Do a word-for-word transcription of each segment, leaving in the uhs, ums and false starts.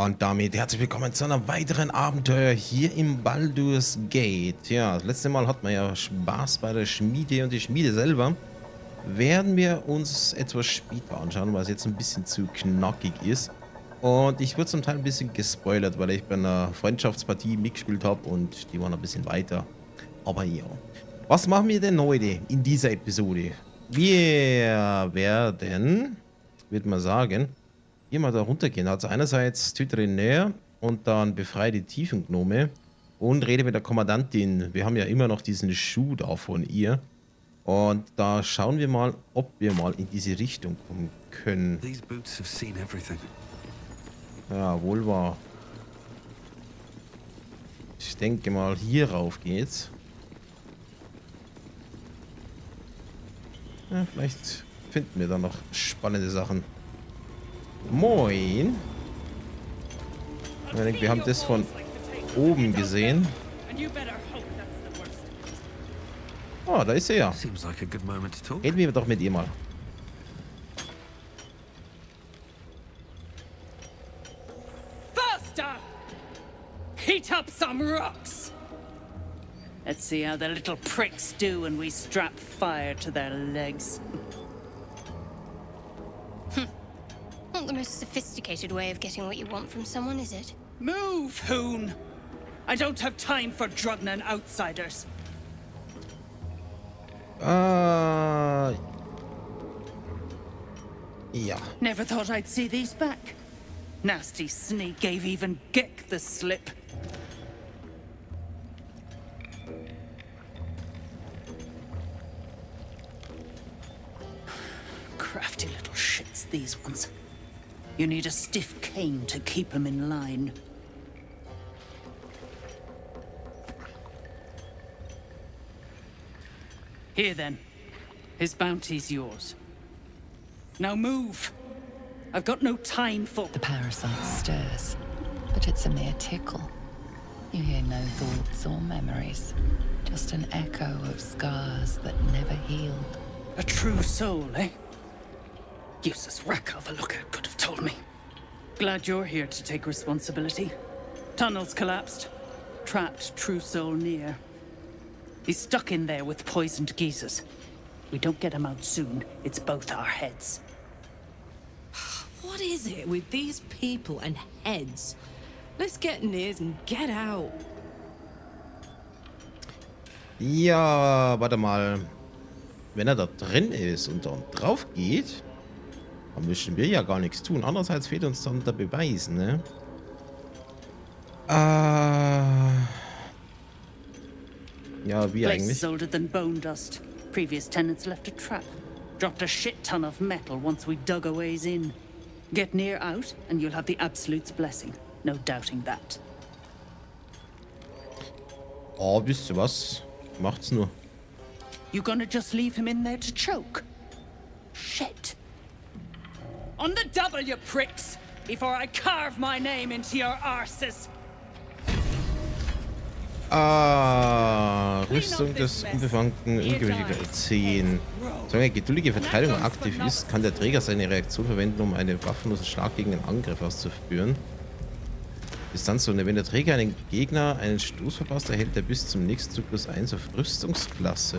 Und damit herzlich willkommen zu einem weiteren Abenteuer hier im Baldur's Gate. Ja, das letzte Mal hatten wir ja Spaß bei der Schmiede und die Schmiede selber werden wir uns etwas später anschauen, weil es jetzt ein bisschen zu knackig ist. Und ich wurde zum Teil ein bisschen gespoilert, weil ich bei einer Freundschaftspartie mitgespielt habe und die waren ein bisschen weiter. Aber ja, was machen wir denn heute in dieser Episode? Wir werden, würde man sagen, hier mal da runtergehen. Also einerseits töte den näher und dann befreie die Tiefengnome und rede mit der Kommandantin. Wir haben ja immer noch diesen Schuh da von ihr. Und da schauen wir mal, ob wir mal in diese Richtung kommen können. Ja, wohl wahr. Ich denke mal, hier rauf geht's. Ja, vielleicht finden wir da noch spannende Sachen. Moin. Ich denke, wir haben das von oben gesehen. Oh, da ist sie ja. Reden wir doch mit ihr mal. Faster! Heat up some rocks! Let's see how the little pricks do when we strap fire to their legs. Not the most sophisticated way of getting what you want from someone, is it? Move, Hoon! I don't have time for Drugnan outsiders. Äh. Ja. Never thought I'd see these back. Nasty sneak gave even Gick the slip. Crafty little shits, these ones. You need a stiff cane to keep them in line. Here then. His bounty's yours. Now move. I've got no time for... The parasite stirs, but it's a mere tickle. You hear no thoughts or memories, just an echo of scars that never healed. A true soul, eh? Useless wreck of a lookout could have told me. Glad you're here to take responsibility. Tunnels collapsed. Trapped true soul near. He's stuck in there with poisoned geezers. We don't get him out soon, it's both our heads. What is it with these people and heads? Let's get near and get out. Ja, warte mal. Wenn er da drin ist und dann drauf geht, dann müssen wir ja gar nichts tun. Andererseits fehlt uns dann der Beweis, ne? Äh... Ja, wie eigentlich? Place is older than bone dust. Previous tenants left a trap. Dropped a shit ton of metal once we dug a ways in. Get near out and you'll have the Absolute's blessing. No doubting that. Oh, wisst ihr was? Macht's nur. You gonna just leave him in there to choke? Shit. On the double, you pricks! Before I carve my name into your arses! Ah, Rüstung des unbefangten Ungewöhnlichen zehn. Solange geduldige Verteidigung aktiv ist, kann der Träger seine Reaktion verwenden, um einen waffenlosen Schlag gegen einen Angriff auszuführen. Distanzzone. Wenn der Träger einen Gegner einen Stoß verpasst, erhält er bis zum nächsten Zug plus eins auf Rüstungsklasse.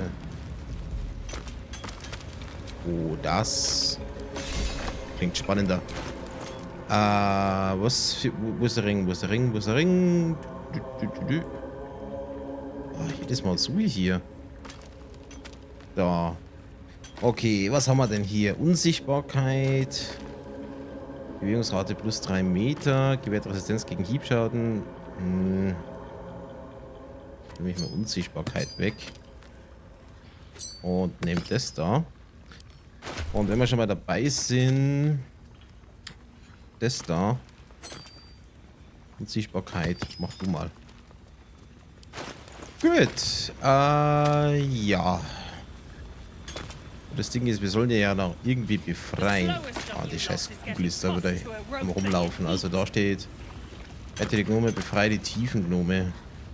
Oh, das klingt spannender. Äh, was für, wo, wo ist der Ring? Wo ist der Ring? Wo ist der Ring? Du, du, du, du. Oh, jedes Mal so hier. Da. Okay, was haben wir denn hier? Unsichtbarkeit. Bewegungsrate plus drei Meter. Gewährt Resistenz gegen Hiebschaden. Hm. Nehme ich mal Unsichtbarkeit weg. Und nehme das da. Und wenn wir schon mal dabei sind. Das da. Unsichtbarkeit. Mach du mal. Gut. Äh, ja. Das Ding ist, wir sollen ja noch irgendwie befreien. Ah, die scheiß Kugel ist da wieder am Rumlaufen. Also da steht, rette die Gnome, befreie die Tiefengnome.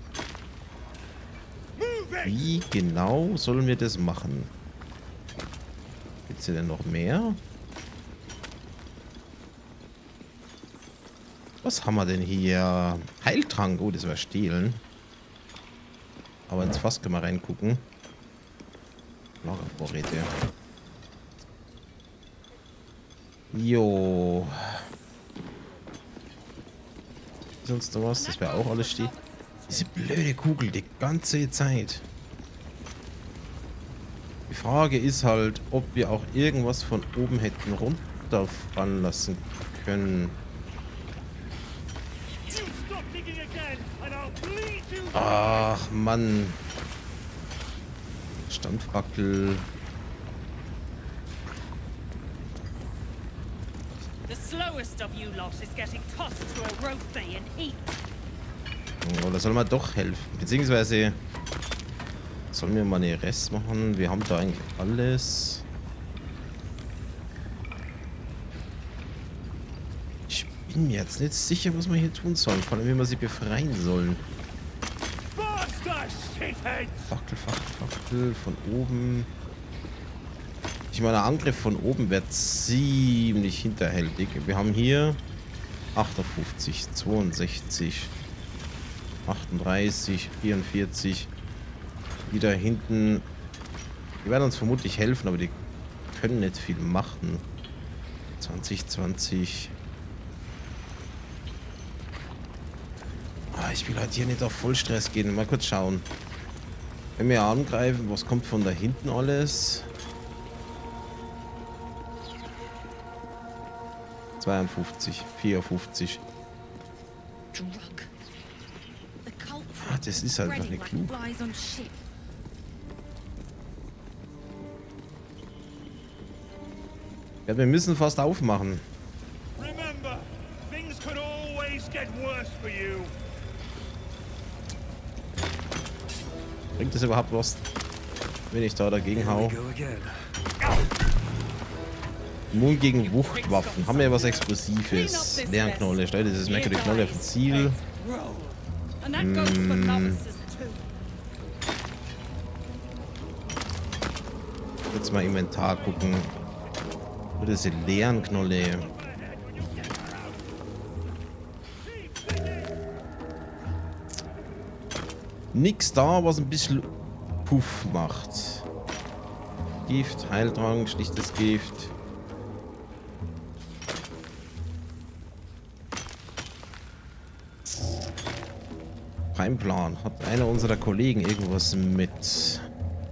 Wie genau sollen wir das machen? Gibt es hier denn noch mehr? Was haben wir denn hier? Heiltrank. Oh, das wäre stehlen. Aber ins Fass können wir reingucken. Lagervorräte. Jo. Sonst noch was? Das wäre auch alles steht. Diese blöde Kugel die ganze Zeit. Die Frage ist halt, ob wir auch irgendwas von oben hätten runterfallen lassen können. Ach, Mann. Standfackel. The slowest of you lot is getting tossed to a rothe in heat. Oh, da soll man doch helfen. Beziehungsweise sollen wir mal eine Rest machen. Wir haben da eigentlich alles. Ich bin mir jetzt nicht sicher, was wir hier tun sollen. Vor allem, wie wir sie befreien sollen. Fackel, Fackel, Fackel von oben. Ich meine, der Angriff von oben wird ziemlich hinterhältig. Wir haben hier achtundfünfzig, zweiundsechzig, achtunddreißig, vierundvierzig. Wieder hinten. Die werden uns vermutlich helfen, aber die können nicht viel machen. zwanzig, zwanzig. Ah, ich will halt hier nicht auf Vollstress gehen. Mal kurz schauen. Wenn wir angreifen, was kommt von da hinten alles? zweiundfünfzig, vierundfünfzig. Ah, das ist halt einfach nicht klug. Ja, wir müssen fast aufmachen. Bringt das überhaupt was, wenn ich da dagegen hau? Immun gegen Wuchtwaffen. Haben wir ja was Explosives. Lernknolle. Stell dieses Merke die Knolle auf Ziel. Hm. Jetzt mal Inventar gucken. Wo ist diese Lernknolle? Nix da, was ein bisschen Puff macht. Gift, Heiltrank, schlichtes Gift. Kein Plan. Hat einer unserer Kollegen irgendwas mit?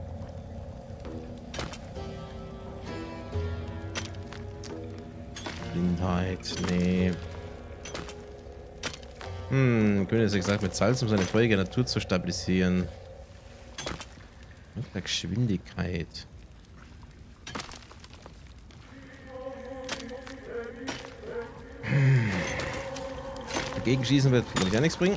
Blindheit, nee. Hm, König hat gesagt, mit Salz, um seine feurige Natur zu stabilisieren. Und Geschwindigkeit. Hm. Dagegen schießen wird vielleicht ja nichts bringen.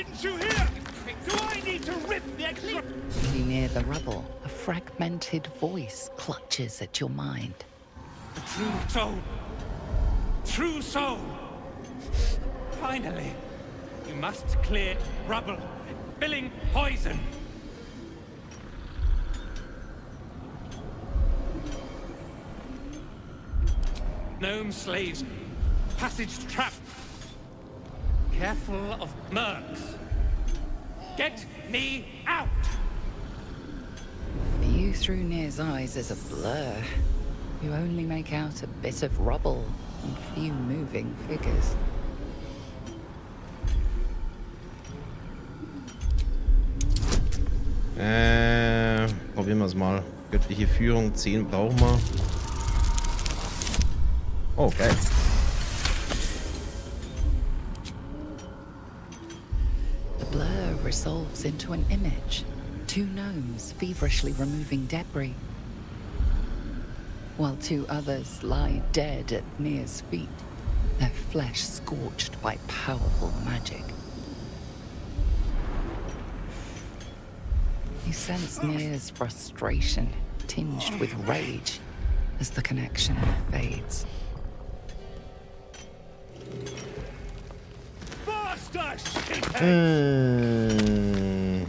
Really near the rubble, a fragmented voice clutches at your mind. The true soul. True soul. Finally. You must clear rubble. Spilling poison. Gnome slaves. Passage trap. Careful of mercs. Get me out! View through Nir's eyes is a blur. You only make out a bit of rubble and few moving figures. Äh, probieren wir es mal. Göttliche Führung, zehn brauchen wir. Oh, geil. The blur resolves into an image. Two gnomes feverishly removing debris, while two others lie dead at Nir's feet, their flesh scorched by powerful magic. You sense Nir's frustration, tinged with rage, as the connection fades. Hm.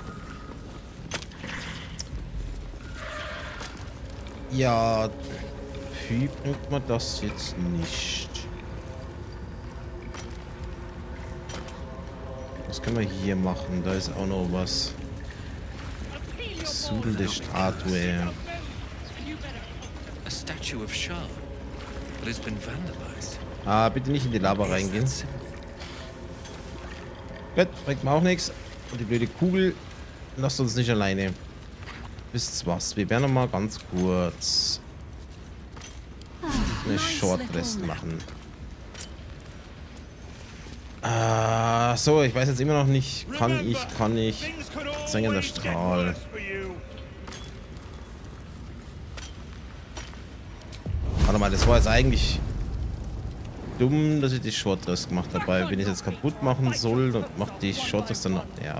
Ja, wie bringt man das jetzt nicht? können wir hier machen? Da ist auch noch was. Sudelte Statue. A statue of Shah, but it's been vandalized. Ah, bitte nicht in die Lava reingehen. Gut, bringt mir auch nichts. Und die blöde Kugel lasst uns nicht alleine. Wisst was? Wir werden noch mal ganz kurz eine Short Rest machen. Ah, so, ich weiß jetzt immer noch nicht. Kann ich, kann ich. Sengender Strahl. Warte mal, das war jetzt eigentlich dumm, dass ich die Short Rest gemacht habe. Weil wenn ich es jetzt kaputt machen soll, dann macht die Short Rest dann noch. Ja.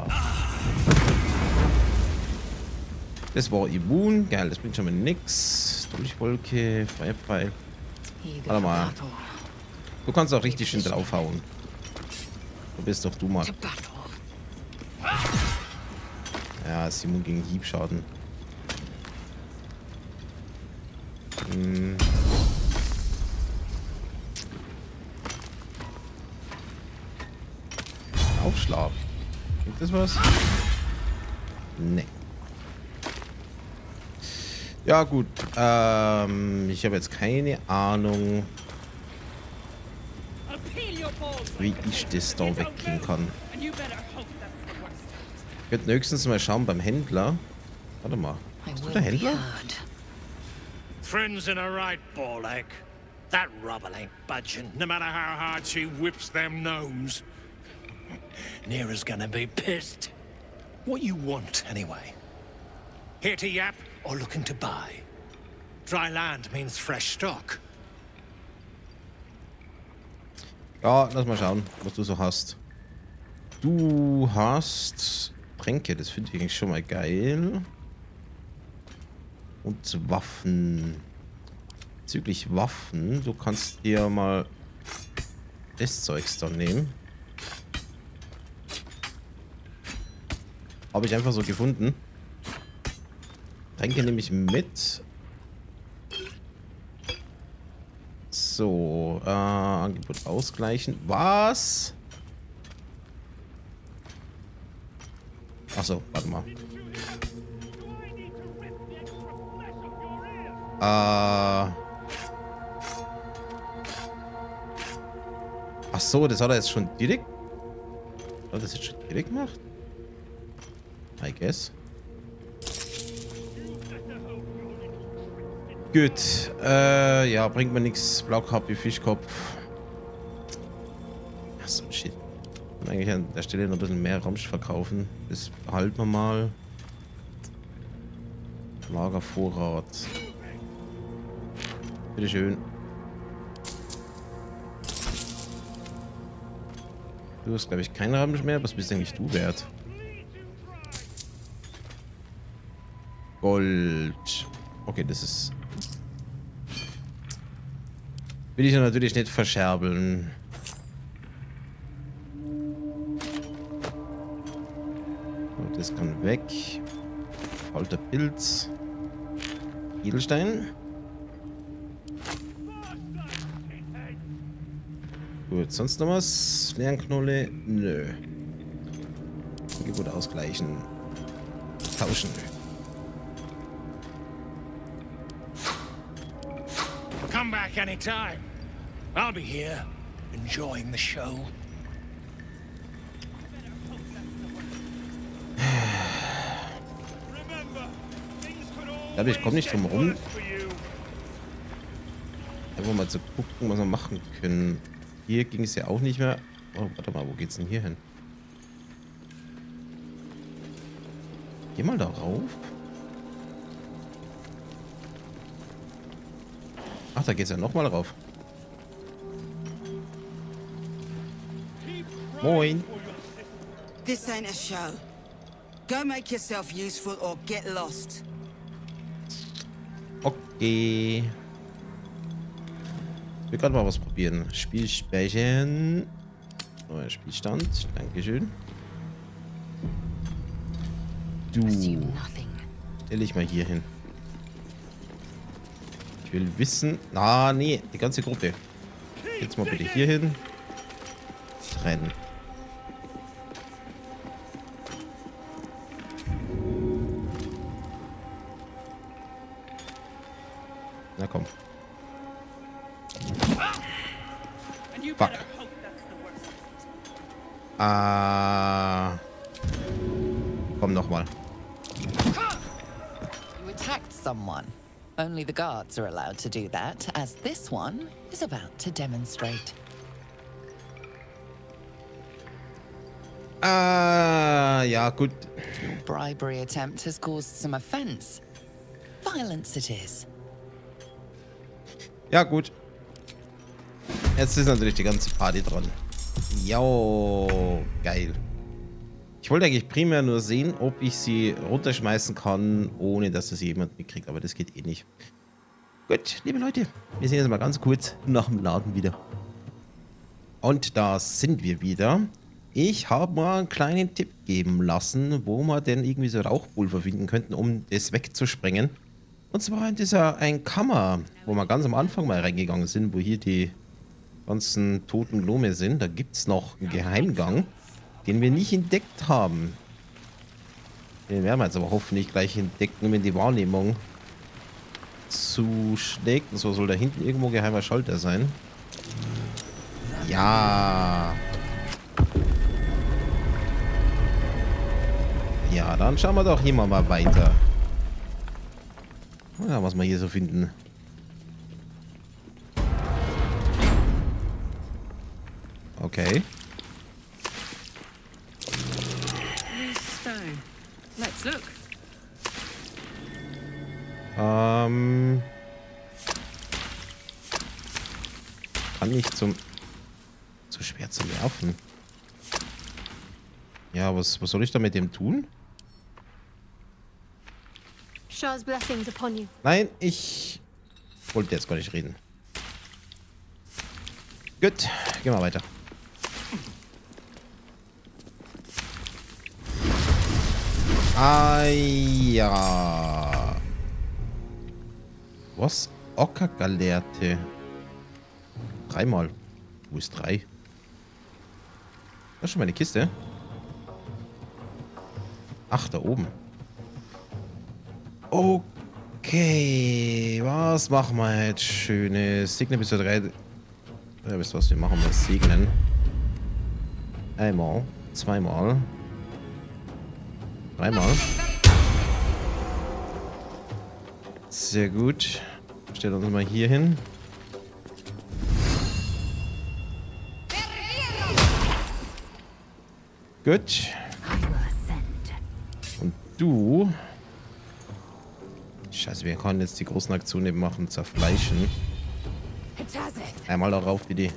Das war immun. Geil, das bringt schon mal nix. Dolchwolke, Feuerpfeil. Warte mal. Du kannst auch richtig schön draufhauen. Du bist doch du mal. Ja, ist immun gegen Hiebschaden. Hm. Aufschlag. Gibt das was? Nee. Ja gut. Ähm, ich habe jetzt keine Ahnung, wie ich das da weggehen kann. Ich könnte höchstens mal schauen beim Händler. Warte mal. Ist du der Händler? Friends in a right, Ball-Egg. That rubble ain't budging, no matter how hard she whips them gnomes. Neera's gonna be pissed. What you want, anyway? Here to yap or looking to buy? Dry land means fresh stock. Ja, lass mal schauen, was du so hast. Du hast Tränke, das finde ich eigentlich schon mal geil. Und Waffen. Bezüglich Waffen, du kannst dir mal das Zeugs dann nehmen. Habe ich einfach so gefunden. Tränke nehme ich mit. So, äh, Angebot ausgleichen. Was? Achso, warte mal. Äh. Ach so, das hat er jetzt schon direkt. Hat er das jetzt schon direkt gemacht? I guess. Gut. Äh, ja, bringt mir nichts. Blaukappe, Fischkopf. Ach so, shit. Und eigentlich an der Stelle noch ein bisschen mehr Ramsch verkaufen. Das behalten wir mal. Lagervorrat. Bitteschön. Du hast, glaube ich, keinen Ramsch mehr. Was bist eigentlich du wert? Gold. Okay, das ist... Will ich ja natürlich nicht verscherbeln. Und das kann weg. Alter Pilz. Edelstein. Gut, sonst noch was? Lernknolle? Nö. Angebot ausgleichen. Tauschen. Come back anytime. I'll be here, enjoying the show. Ich glaube, ich komme nicht drum rum. Einfach mal zu gucken, was wir machen können. Hier ging es ja auch nicht mehr. Oh, warte mal, wo geht's denn hier hin? Geh mal darauf. Ach, da geht's ja noch mal rauf. Moin. This ain't a show. Go make yourself useful or get lost. Okay. Ich will gerade mal was probieren. Spiel speichern. Neuer Spielstand. Dankeschön. Du. Stell ich mal hier hin. Ich will wissen... Ah, nee. Die ganze Gruppe. Jetzt mal bitte hier hin. Trennen. Na komm. And you Fuck. better hope that's the worst. Ah. Komm nochmal. You attacked someone. Only the guards are allowed to do that, as this one is about to demonstrate. Ah, ja, gut. Your bribery attempt has caused some offense. Violence it is. Ja, gut. Jetzt ist natürlich die ganze Party dran. Jo, geil. Ich wollte eigentlich primär nur sehen, ob ich sie runterschmeißen kann, ohne dass das jemand mitkriegt. Aber das geht eh nicht. Gut, liebe Leute, wir sehen uns mal ganz kurz nach dem Laden wieder. Und da sind wir wieder. Ich habe mal einen kleinen Tipp geben lassen, wo wir denn irgendwie so Rauchpulver finden könnten, um das wegzusprengen. Und zwar in dieser ein Kammer, wo wir ganz am Anfang mal reingegangen sind, wo hier die ganzen toten Gnome sind. Da gibt es noch einen Geheimgang, den wir nicht entdeckt haben. Den werden wir jetzt aber hoffentlich gleich entdecken, wenn die Wahrnehmung zuschlägt. Und so soll da hinten irgendwo geheimer Schalter sein. Ja. Ja, dann schauen wir doch hier mal weiter. Ja, was wir hier so finden. Okay. Stone. Let's look. Ähm. Kann nicht zum... Zu schwer zu werfen. Ja, was, was soll ich da mit dem tun? Shah's blessings upon you. Nein, ich wollte jetzt gar nicht reden. Gut, gehen wir weiter. Ah, ja. Was? Ockergaleerte. Dreimal. Wo ist drei? Das ist schon meine Kiste. Ach, da oben. Okay. Was machen wir jetzt Schönes? Segnen bis zu drei. Ja, wisst ihr was? Wir machen mal Segnen. Einmal. Zweimal. Dreimal. Sehr gut. Stellen uns mal hier hin. Gut. Und du... Scheiße, wir können jetzt die großen Aktionen eben machen. Zerfleischen. Einmal darauf, bitte.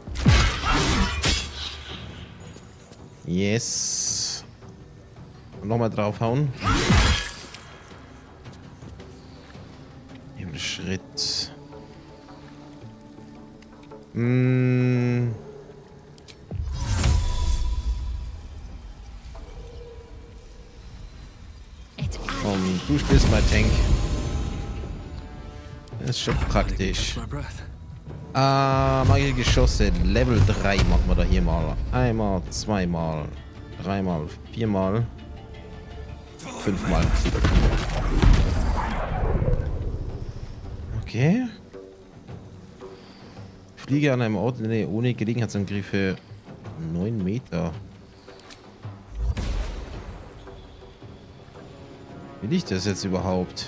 Yes. Und nochmal draufhauen. Im Schritt. Mmh. Komm, du spielst mal Tank. Das ist schon praktisch. Ah, magische Geschosse. Level drei machen wir da hier mal. Einmal, zweimal, dreimal, viermal, fünfmal. Okay. Fliege an einem Ort nee, ohne Gelegenheitsangriffe neun Meter. Will ich das jetzt überhaupt?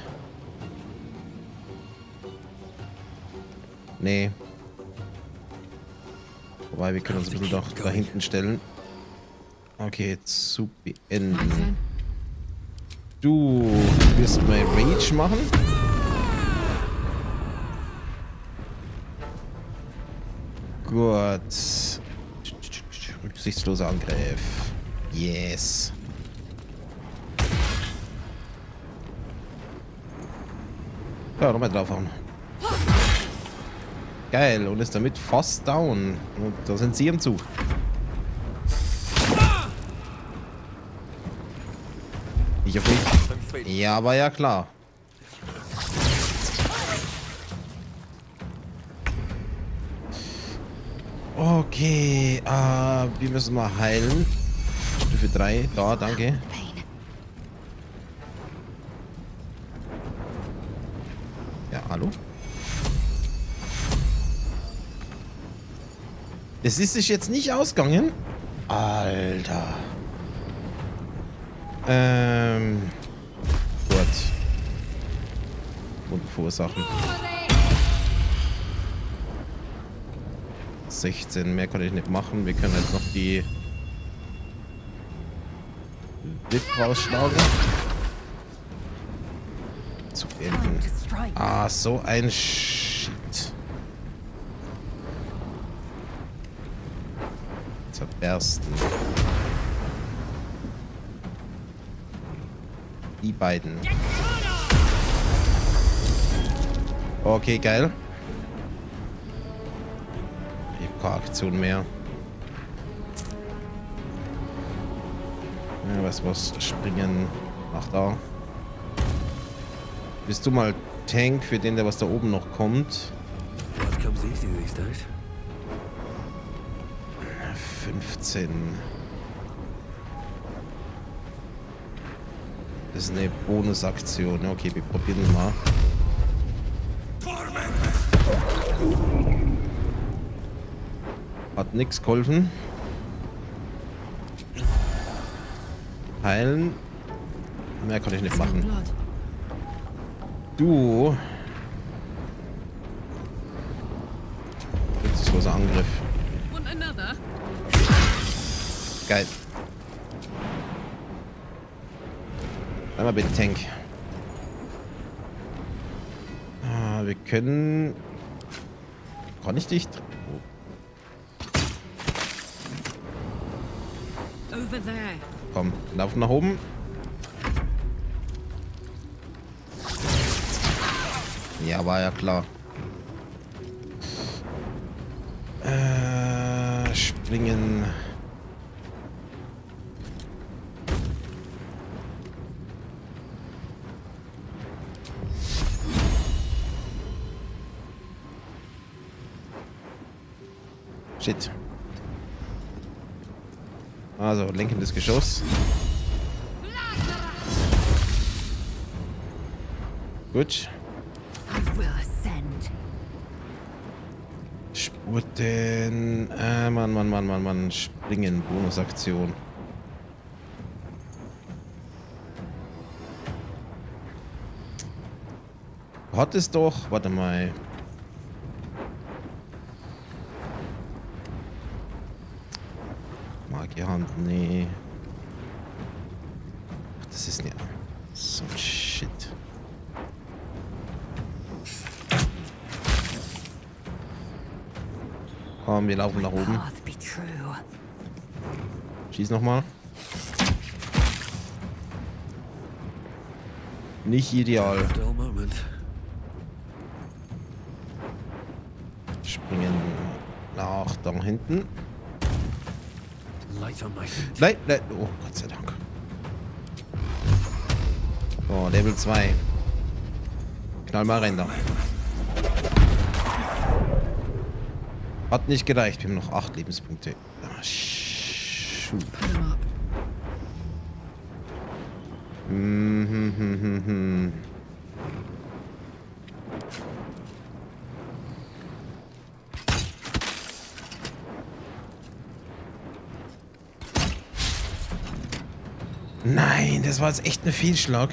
Nee. Wobei, wir können uns ein bisschen doch da hinten stellen. Okay, zu beenden. Du wirst mal Rage machen. Gut. Rücksichtsloser Angriff. Yes. Ja, nochmal draufhauen. Geil, und ist damit fast down. Und da sind sie im Zug. Ich auf mich. Ja, aber ja klar. Okay, äh, wir müssen mal heilen. Stufe drei, da, danke. Ja, hallo? Es ist sich jetzt nicht ausgegangen. Alter. Ähm. Gut. Und verursachen. sechzehn. Mehr kann ich nicht machen. Wir können jetzt noch die Whip rausschlagen. Zu enden. Ah, so ein Shit. Zerbersten. Die beiden. Okay, geil. Ich hab keine Aktion mehr. Ja, was was springen nach da. Bist du mal Tank für den, der was da oben noch kommt? fünfzehn. Das ist eine Bonusaktion. Okay, wir probieren mal. Hat nichts geholfen. Heilen. Mehr kann ich nicht machen. Du. Jetzt ist großer Angriff. Geil. Einmal bitte Tank. Ah, wir können. Kann ich dich? Oh. Komm, laufen nach oben. Ja, war ja klar. Äh, springen. Shit. Also, lenkendes Geschoss. Gut. Spurten. Äh, Mann, Mann, Mann, Mann, Mann. Springen. Bonusaktion. Hat es doch. Warte mal. Magierhand, nee. Ach, das ist nicht. So ein Shit. Komm, wir laufen nach oben. Schieß nochmal. Nicht ideal. Springen nach da hinten. Nein, nein. Oh, Gott sei Dank. So, Level zwei. Knall mal rein da. Hat nicht gereicht. Wir haben noch acht Lebenspunkte. Ah, shoot. Hm, hm, hm, hm, hm. Nein, das war jetzt echt ein Fehlschlag.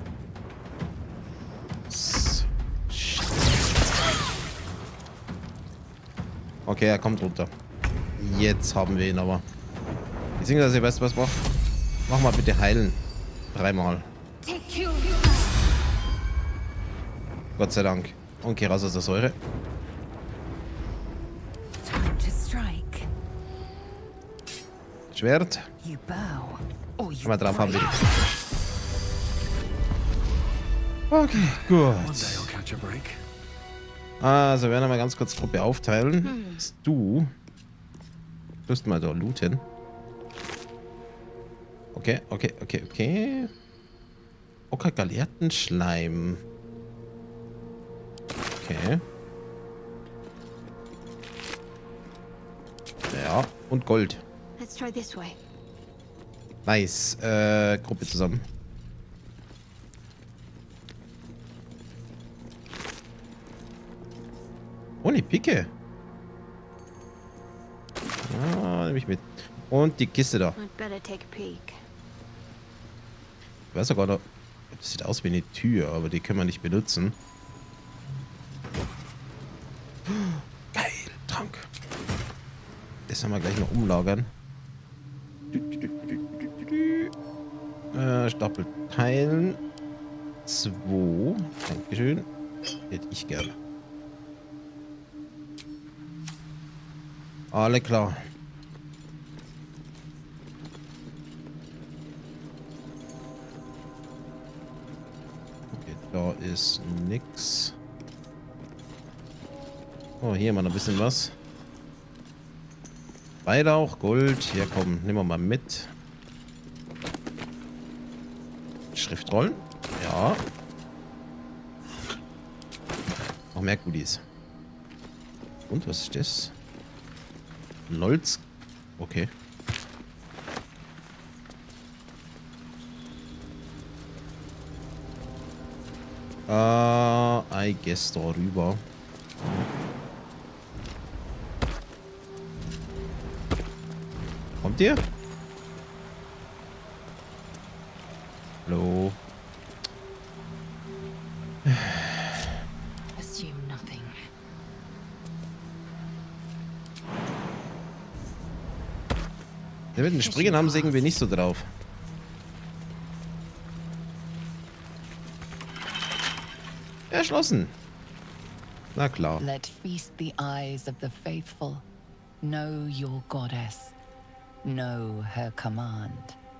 Okay, er kommt runter. Jetzt haben wir ihn aber. Beziehungsweise, weißt du was, mach? Mach mal bitte heilen. Dreimal. Gott sei Dank. Okay, raus aus der Säure. Schwert. Mal drauf haben wir. Okay, gut. Also, werden wir mal ganz kurz Truppe aufteilen. Hm. Du wirst mal da looten. Okay, okay, okay, okay. Okay, Galeertenschleim. Okay. Ja, und Gold. Let's try this way. Nice. Äh, Gruppe zusammen. Ohne Picke. mit. Und die Kiste da. I'd better take a peek. Ich weiß sogar noch. Das sieht aus wie eine Tür, aber die können wir nicht benutzen. Geil, Trank. Das haben wir gleich noch umlagern. Äh, Stapel teilen. Zwei. Dankeschön. Hätte ich gerne. Alle klar. Okay, da ist nix. Oh, hier haben wir noch ein bisschen was. Weihrauch, Gold. Hier, komm, nehmen wir mal mit. Schriftrollen. Ja. Noch mehr Goodies. Und, was ist das? Lolz. Okay. Uh, I guess da rüber. Kommt ihr? Hallo. Assume nothing. Der mit dem Springen haben sie irgendwie nicht so drauf. Erschlossen. Na klar. Let feast the eyes of the faithful. Know your goddess. Know her command.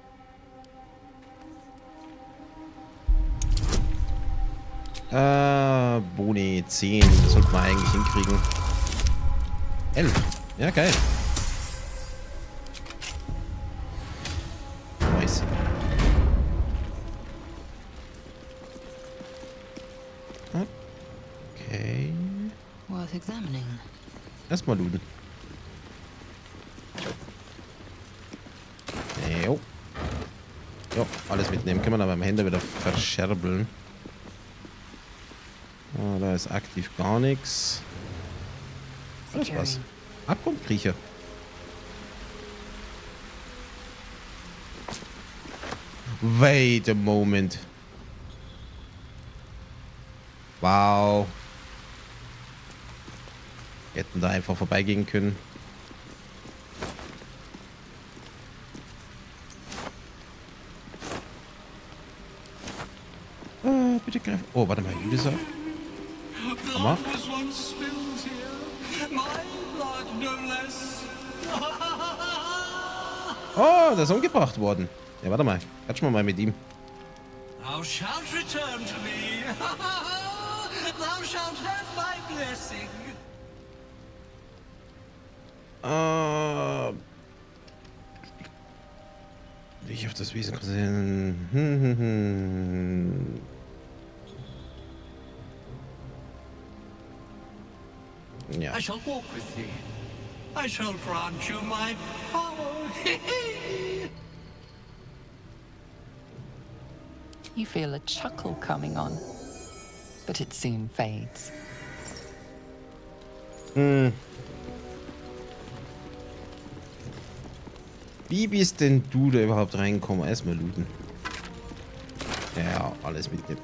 Äh, Boni zehn. Das sollten wir eigentlich hinkriegen. elf. Ja, geil. Nice. Okay. Worth examining. Erstmal looten. Jo. Jo, alles mitnehmen. Können wir aber am Händler wieder verscherbeln. Oh, da ist aktiv gar nichts. Das ist was. Abgrundkriecher. Wait a moment. Wow. Wir hätten da einfach vorbeigehen können. Äh, bitte greif. Oh, warte mal, Judisa. Hammer. Oh, der ist umgebracht worden. Ja, warte mal. Quatschen wir mal mit ihm. Thou shalt return to me. Thou shalt have my blessing. Äh, wie ich auf das Wesen konzentrieren. Hm, hm, hm. Ja. I shall walk with thee. I shall grant you my power. You feel a chuckle coming on, but it soon fades. Hm. Wie bist denn du da überhaupt reingekommen? Erstmal looten. Ja, alles mitnehmen.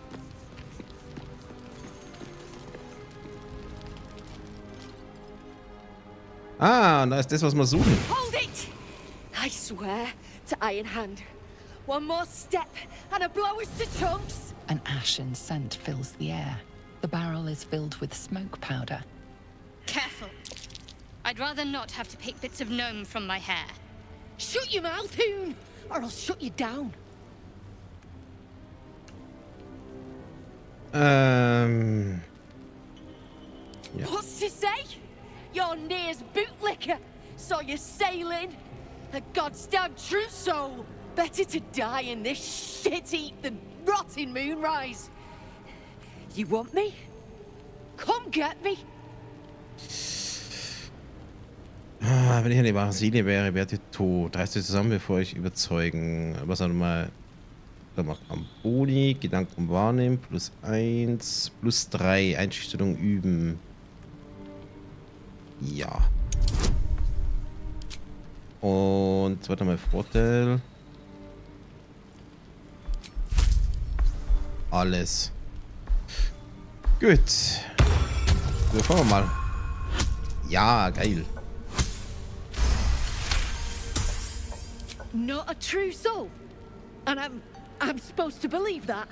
Ah, da ist das, was wir suchen. Hold it! I swear to Iron Hand. One more step and a blow us to chunks. An ashen scent fills the air. The barrel is filled with smoke powder. Careful. I'd rather not have to pick bits of gnome from my hair. Shut your mouth, Hoon, or I'll shut you down. Ähm. Ja. What's to say? You're Near's bootlicker. Saw you sailing. A god's damn true soul. Better to die in this shit heap than rot in Moonrise. You want me? Come get me. Ah, wenn ich eine wahre Seele wäre, wäre ihr tot. Reißt ihr zusammen, bevor ich überzeugen. Was auch mal. Da macht man Boni, Gedanken wahrnehmen, plus eins, plus drei, Einschüchterung üben. Ja. Und warte mal, Vorteil. Alles. Gut. So, fangen wir mal. Ja, geil. Not a true soul. And I'm I'm supposed to believe that.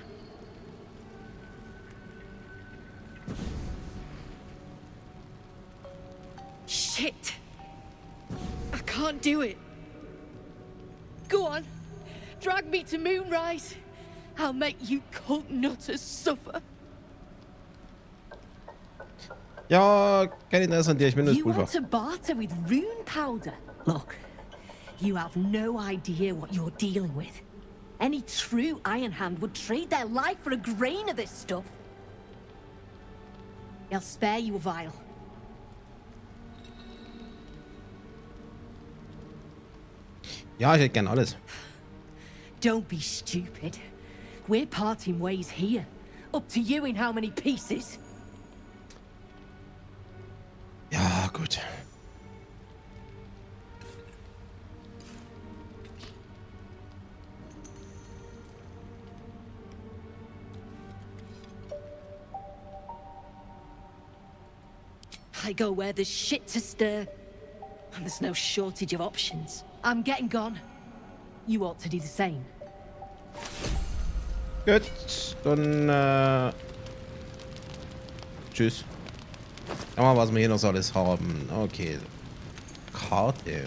Shit. I can't do it. Go on. Drag me to Moonrise. I'll make you cult nutters suffer. Ja, kein Interesse an dir, ich bin nur das You Pulver. want to barter with rune powder? Look, you have no idea what you're dealing with. Any true Iron Hand would trade their life for a grain of this stuff. I'll spare you a vial. Ja, ich hätte gern alles. Don't be stupid. We're parting ways here. Up to you in how many pieces. Ja, gut. I go where there's shit to stir. And there's no shortage of options. I'm getting gone. You ought to do the same. Gut, dann äh, tschüss. Schau mal, was wir hier noch so alles haben. Okay. Karte.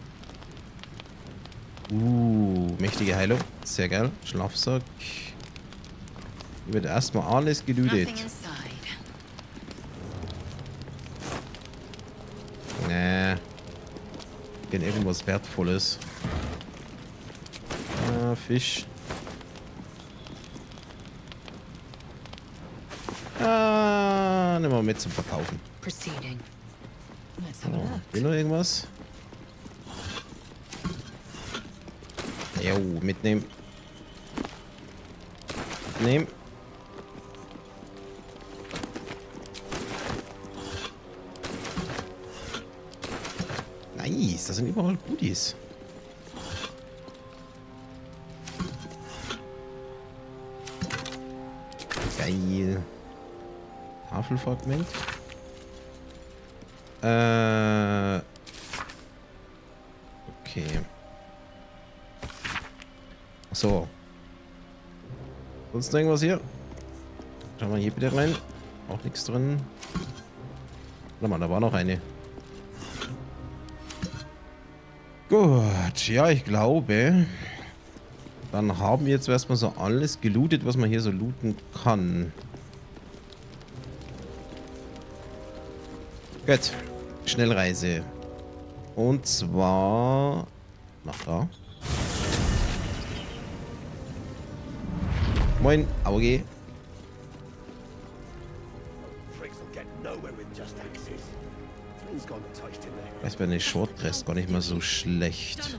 Uh, mächtige Heilung. Sehr geil. Schlafsack. Hier wird erstmal alles gelootet. Nee. Denn irgendwas Wertvolles. Ah, Fisch. Ah, nehmen wir mit zum Verkaufen. Proceeding. Let's So, have a look. will noch irgendwas? Jo, mitnehmen. Mitnehmen. Nice, das sind überall Goodies. Geil. Tafelfragment. Äh. Okay. So. Sonst noch irgendwas hier? Schauen wir hier bitte rein. Auch nichts drin. Warte mal, da war noch eine. Gut, ja, ich glaube, dann haben wir jetzt erstmal so alles gelootet, was man hier so looten kann. Gut, Schnellreise. Und zwar nach da. Moin, Auge. Das wäre eine Short Rest gar nicht mal so schlecht.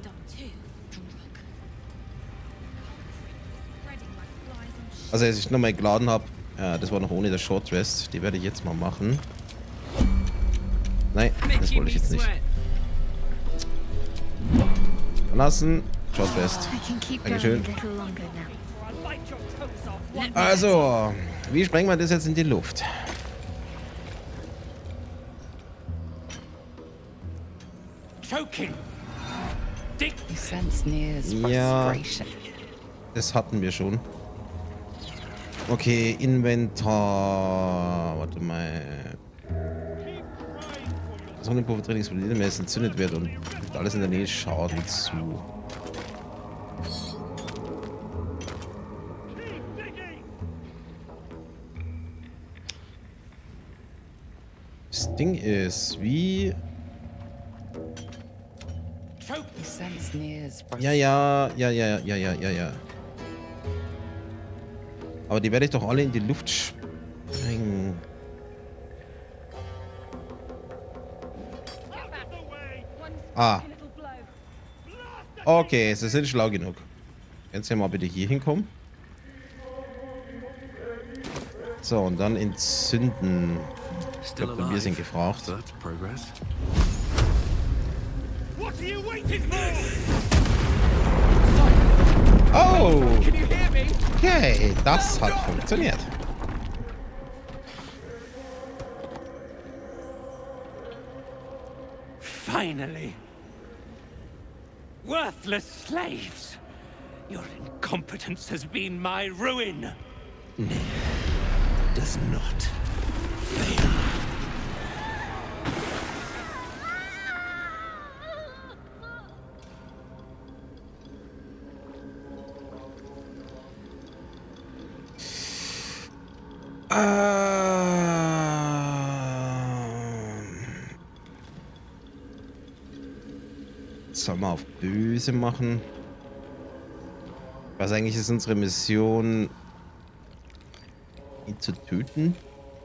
Also als ich nochmal geladen habe, äh, das war noch ohne der Short Rest. Die werde ich jetzt mal machen. Nein, das wollte ich jetzt nicht. Verlassen. Short Rest. Dankeschön. Also, wie sprengen wir das jetzt in die Luft? Ja, das hatten wir schon. Okay, Inventar. Warte mal. Sonnenpuffer-Training explodiert, wenn es entzündet wird und gibt alles in der Nähe Schaden zu. Das Ding ist, wie... Ja, ja, ja, ja, ja, ja, ja, ja. Aber die werde ich doch alle in die Luft sprengen. Ah. Okay, sie sind schlau genug. Jetzt ja mal bitte hier hinkommen. So, und dann entzünden. Ich glaube, wir sind gefragt. What are you waiting for? Oh! Okay, das hat funktioniert. Finally. Worthless slaves. Your incompetence has been my ruin. Nier does not fail. Sollen wir auf böse machen? Was eigentlich ist unsere Mission, ihn zu töten?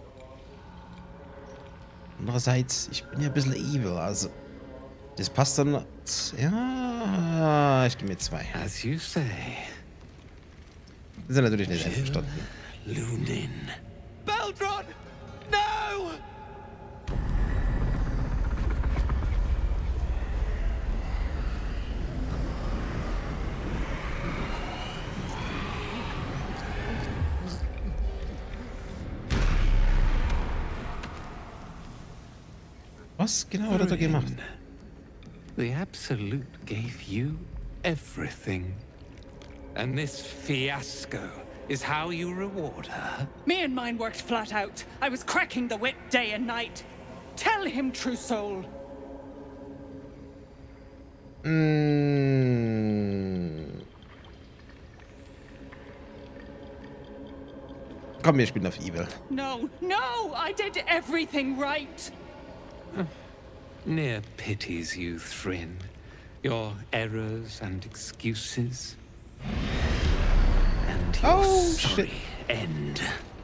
Andererseits, ich bin ja ein bisschen evil, also das passt dann. Ja, ich gehe mit zwei. As you say. Das ist ja natürlich nicht einverstanden. Lunin. Beldron! No! Was genau hat er da gemacht? The Absolute gave you everything. And this fiasco is how you reward her? Me and mine worked flat out. I was cracking the whip day and night. Tell him, True Soul. Mm. Komm, wir spielen auf Evil. No, no, I did everything right. Nier pities you, Thrin. Your errors and excuses. And your Oh, sorry shit. end.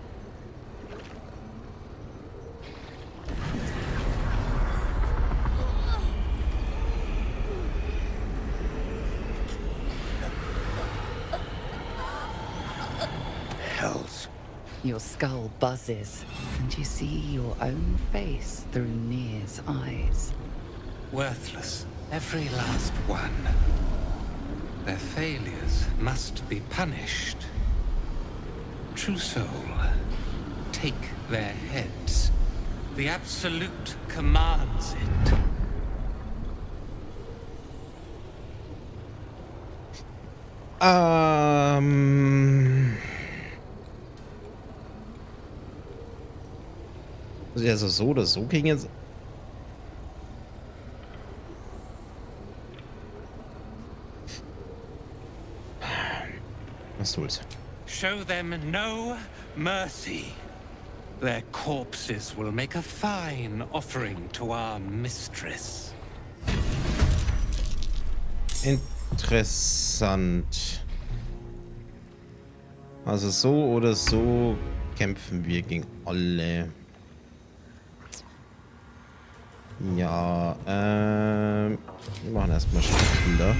Hells. Your skull buzzes, and you see your own face through Nier's eyes. Worthless, every last one. Their failures must be punished. True Soul, take their heads. The Absolute commands it. Ähm. Also so oder so ging jetzt. Was soll's? Show them no mercy. Their corpses will make a fine offering to our mistress. Interessant. Also so oder so kämpfen wir gegen alle. Ja, ähm, wir machen erstmal Spieler.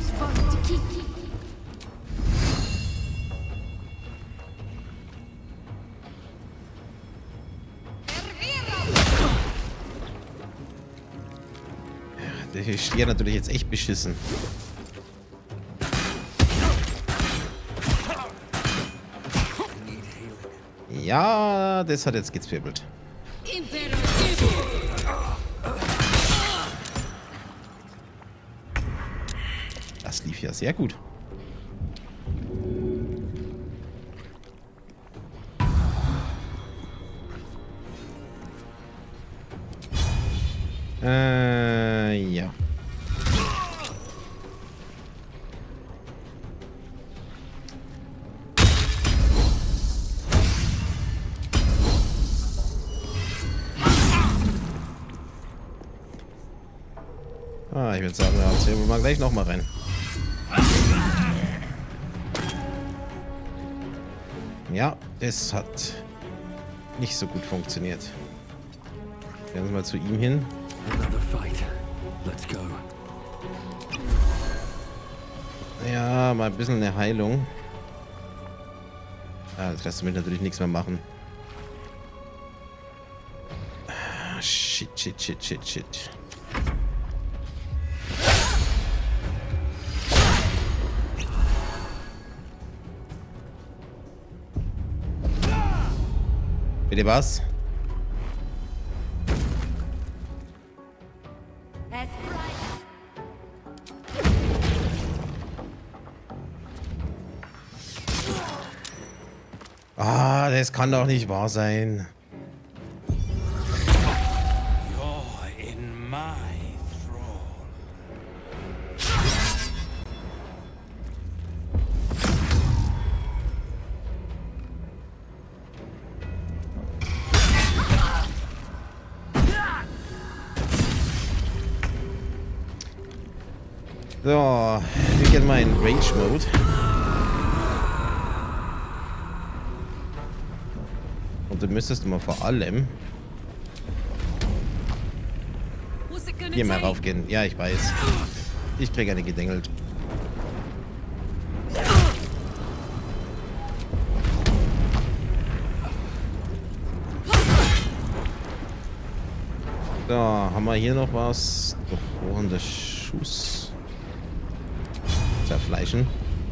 Der steht natürlich jetzt echt beschissen. Ja, das hat jetzt gezwirbelt. Das lief ja sehr gut. Äh, ja. Ah, ich würde sagen, da zählen wir mal gleich nochmal rein. Ja, es hat nicht so gut funktioniert. Gehen wir mal zu ihm hin. Ja, mal ein bisschen eine Heilung. Ah, das lässt mich natürlich nichts mehr machen. Ah, shit, shit, shit, shit, shit. Bitte was? Ah, das kann doch nicht wahr sein. You're in my thrall. So, wir gehen mal in Range Mode. Und du müsstest mal vor allem hier mal raufgehen. Ja, ich weiß. Ich krieg eine gedengelt. So, haben wir hier noch was? Durchbohrender Schuss. Zerfleischen.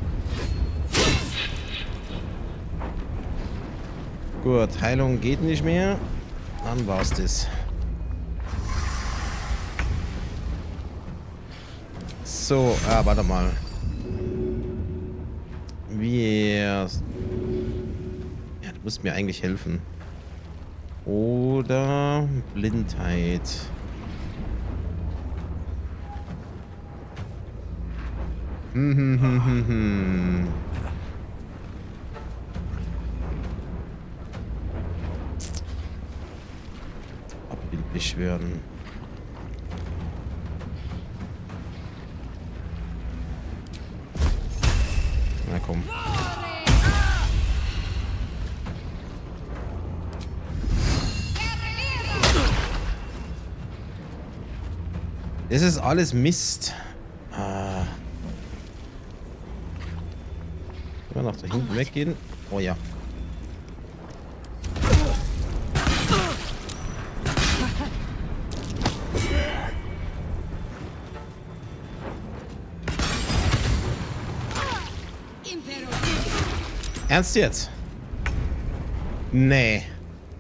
Gut, Heilung geht nicht mehr. Dann war's das. So, ah, warte mal. Wir... Ja, du musst mir eigentlich helfen. Oder Blindheit. Hm, hm, hm, hm, hm. Abbildlich werden. Na komm. Das ist alles Mist. Ah. Können wir nach da hinten weggehen? Oh ja. Ernst jetzt? Nee.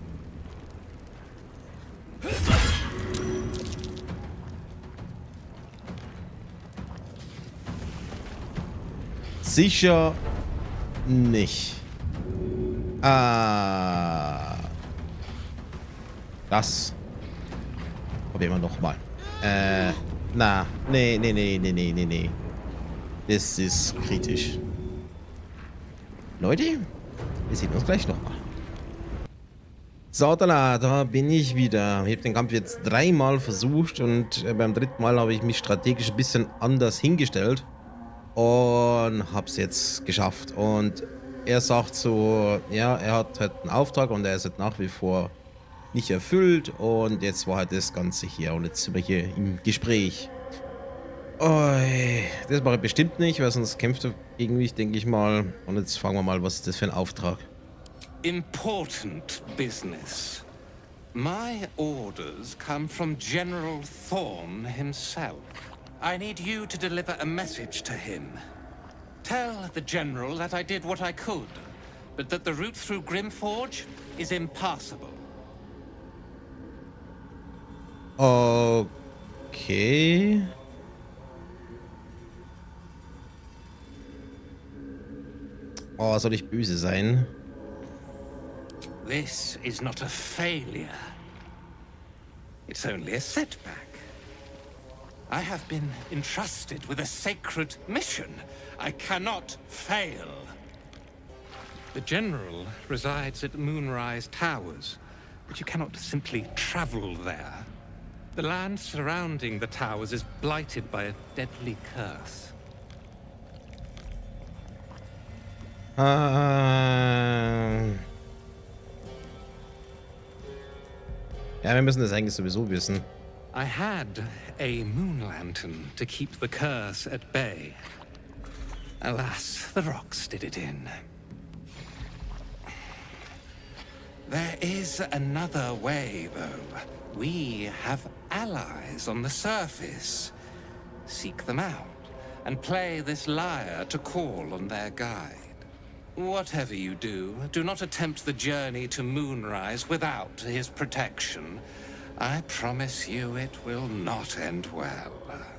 Sicher nicht. Ah. Das probieren wir noch mal. Äh, na, nee, nee, nee, nee, nee, nee, nee. Das ist kritisch. Leute, wir sehen uns gleich nochmal. So, da, da bin ich wieder. Ich habe den Kampf jetzt dreimal versucht und äh, beim dritten Mal habe ich mich strategisch ein bisschen anders hingestellt und habe es jetzt geschafft. Und er sagt so, ja, er hat halt einen Auftrag und er ist halt nach wie vor nicht erfüllt und jetzt war halt das Ganze hier und jetzt sind wir hier im Gespräch. Oi, das mache ich bestimmt nicht, weil sonst kämpft er gegen mich, denke ich mal. Und jetzt fragen wir mal, was ist das für ein Auftrag? Important business. My orders come from General Thorn himself. I need you to deliver a message to him. Tell the General that I did what I could, but that the route through Grimforge is impassable. Okay. Oh, soll ich böse sein? This is not a failure. It's only a setback. I have been entrusted with a sacred mission. I cannot fail. The General resides at Moonrise Towers, but you cannot simply travel there. The land surrounding the towers is blighted by a deadly curse. Ähm. Ja, wir müssen das eigentlich sowieso wissen. I had a moon lantern to keep the curse at bay. Alas, the rocks did it in. There is another way, though. We have allies on the surface. Seek them out and play this lyre to call on their guide. Whatever you do, do not attempt the journey to Moonrise without his protection. I promise you it will not end well.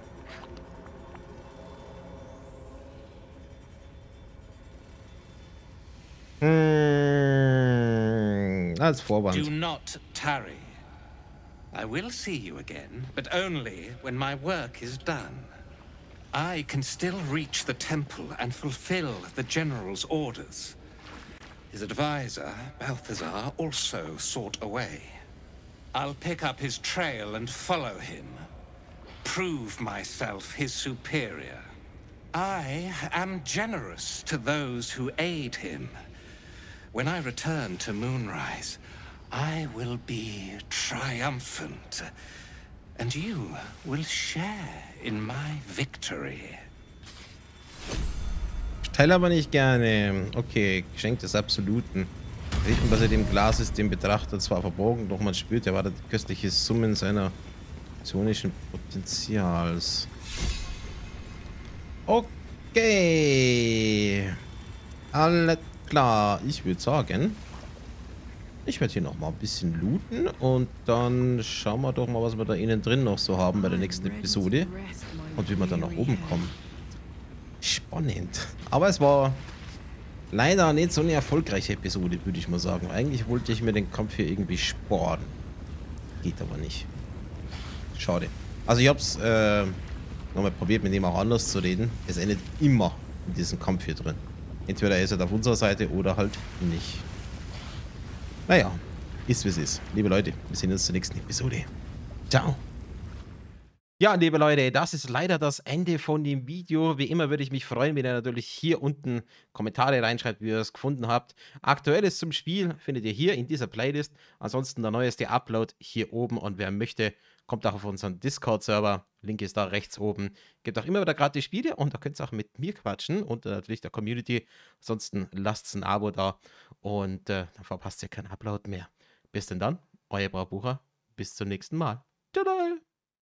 Hm, als Vorwand. Do not tarry. I will see you again, but only when my work is done. I can still reach the temple and fulfill the general's orders. His advisor, Balthazar, also sought away. I'll pick up his trail and follow him. Prove myself his superior. I am generous to those who aid him. When I return to Moonrise, I will be triumphant. And you will share in my victory. Ich teile aber nicht gerne. Okay, Geschenk des Absoluten. Riechen dem Glas ist dem Betrachter zwar verborgen, doch man spürt, er wartet die köstliche Summen seiner psionischen Potenzials. Okay. Alles klar. Ich würde sagen, ich werde hier noch mal ein bisschen looten und dann schauen wir doch mal, was wir da innen drin noch so haben bei der nächsten Episode und wie wir dann nach oben kommen. Spannend. Aber es war leider nicht so eine erfolgreiche Episode, würde ich mal sagen. Eigentlich wollte ich mir den Kampf hier irgendwie sparen. Geht aber nicht. Schade. Also ich habe es äh, nochmal probiert, mit dem auch anders zu reden. Es endet immer in diesem Kampf hier drin. Entweder ist er auf unserer Seite oder halt nicht. Naja, ist wie es ist. Liebe Leute, wir sehen uns zur nächsten Episode. Ciao. Ja, liebe Leute, das ist leider das Ende von dem Video. Wie immer würde ich mich freuen, wenn ihr natürlich hier unten Kommentare reinschreibt, wie ihr es gefunden habt. Aktuelles zum Spiel findet ihr hier in dieser Playlist. Ansonsten der neueste Upload hier oben. Und wer möchte, kommt auch auf unseren Discord-Server. Link ist da rechts oben. Gibt auch immer wieder gratis Spiele und da könnt ihr auch mit mir quatschen und äh, natürlich der Community. Ansonsten lasst ein Abo da und äh, dann verpasst ihr keinen Upload mehr. Bis denn dann, euer Braubucher. Bis zum nächsten Mal. Ciao.